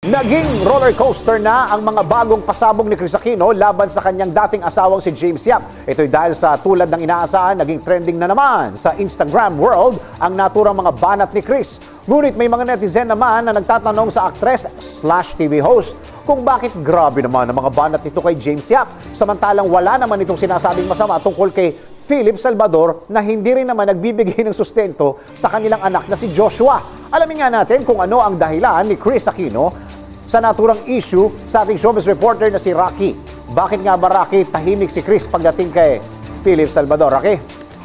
Naging roller coaster na ang mga bagong pasabog ni Kris Aquino laban sa kanyang dating asawang si James Yap. Ito'y dahil sa tulad ng inaasahan, naging trending na naman sa Instagram world ang naturang mga banat ni Kris. Ngunit may mga netizen naman na nagtatanong sa actress/TV host kung bakit grabe naman ang mga banat nito kay James Yap. Samantalang wala naman itong sinasabing masama tungkol kay Philip Salvador na hindi rin naman nagbibigay ng sustento sa kanilang anak na si Joshua. Alamin nga natin kung ano ang dahilan ni Kris Aquino sa naturang issue sa ating showbiz reporter na si Rocky. Bakit nga ba, Rocky, tahimik si Kris pagdating kay Philip Salvador? Rocky?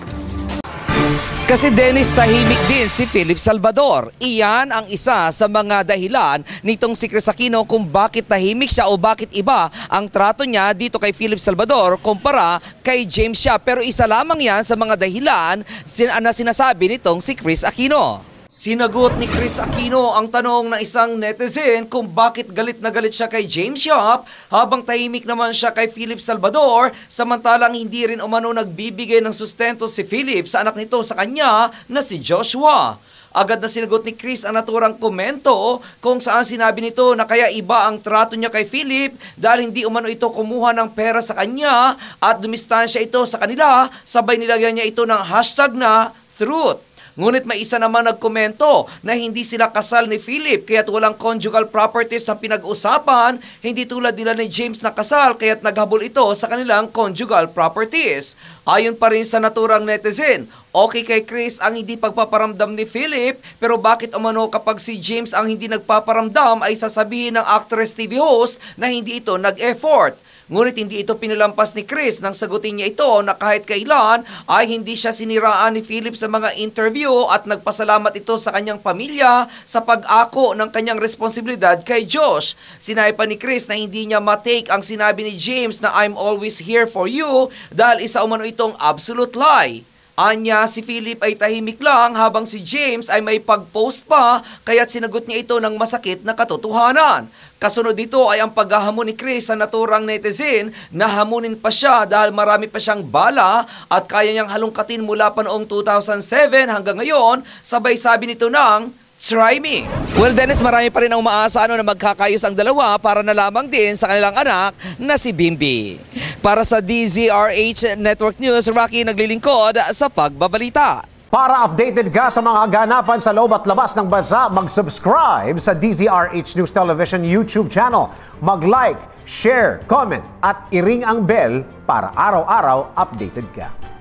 Kasi Dennis, tahimik din si Philip Salvador. Iyan ang isa sa mga dahilan nitong si Kris Aquino kung bakit tahimik siya o bakit iba ang trato niya dito kay Philip Salvador kumpara kay James Yap. Pero isa lamang yan sa mga dahilan na sinasabi nitong si Kris Aquino. Sinagot ni Kris Aquino ang tanong ng isang netizen kung bakit galit na galit siya kay James Yap habang tahimik naman siya kay Philip Salvador, samantalang hindi rin umano nagbibigay ng sustento si Philip sa anak nito sa kanya na si Joshua. Agad na sinagot ni Kris ang naturang komento kung saan sinabi nito na kaya iba ang trato niya kay Philip dahil hindi umano ito kumuha ng pera sa kanya at dumistansya ito sa kanila, sabay nilagyan niya ito ng hashtag na truth. Ngunit may isa naman nagkomento na hindi sila kasal ni Philip kaya't walang conjugal properties na pinag-usapan, hindi tulad nila ni James na kasal kaya't naghabol ito sa kanilang conjugal properties. Ayon pa rin sa naturang netizen, okay kay Kris ang hindi pagpaparamdam ni Philip, pero bakit umano kapag si James ang hindi nagpaparamdam ay sasabihin ng actress TV host na hindi ito nag-effort? Ngunit hindi ito pinalampas ni Kris nang sagutin niya ito na kahit kailan ay hindi siya siniraan ni Philip sa mga interview at nagpasalamat ito sa kanyang pamilya sa pag-ako ng kanyang responsibilidad kay Josh. Sinabi pa ni Kris na hindi niya matake ang sinabi ni James na I'm always here for you dahil isa umano itong absolute lie. Anya, si Philip ay tahimik lang habang si James ay may pag-post pa kaya't sinagot niya ito ng masakit na katotohanan. Kasunod dito ay ang paghahamon ni Kris sa naturang netizen na hamunin pa siya dahil marami pa siyang bala at kaya niyang halongkatin mula pa noong 2007 hanggang ngayon, sabay sabi nito ng try me. Well, Dennis, marami pa rin ang umaasa na magkakayos ang dalawa para na lamang din sa kanilang anak na si Bimbi. Para sa DZRH Network News, Rocky naglilingkod sa pagbabalita. Para updated ka sa mga ganapan sa loob at labas ng bansa, mag-subscribe sa DZRH News Television YouTube channel. Mag-like, share, comment at i-ring ang bell para araw-araw updated ka.